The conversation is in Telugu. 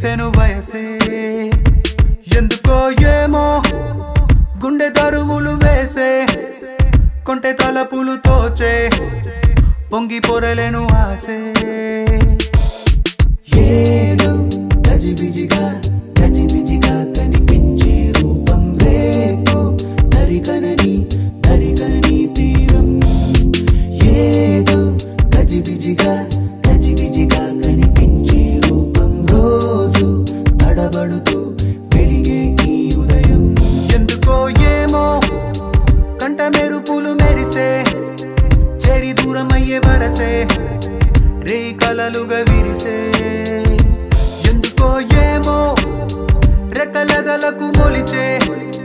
తీసెను వయసే ఎందుకో ఏమో గుండె దరువులు వేసే కొంటె తలపులు తోచే పొంగి పొరలేను ఆసే ఏదో గజిబిజిగా కనిపించే రూపం రేపో దరికనని తీరం ఏదో గజిబిజిగా కనిపించే రూపం రోజు తడబడుతూ వెలిగే ఈ ఉదయం ఎందుకో ఏమో కంట మెరుపులు మెరిసే చెరి దూరమయ్యే వరసే రే కలలుగా విరిసే ఎందుకో ఏమో రెక్కలదలకు మొలిచే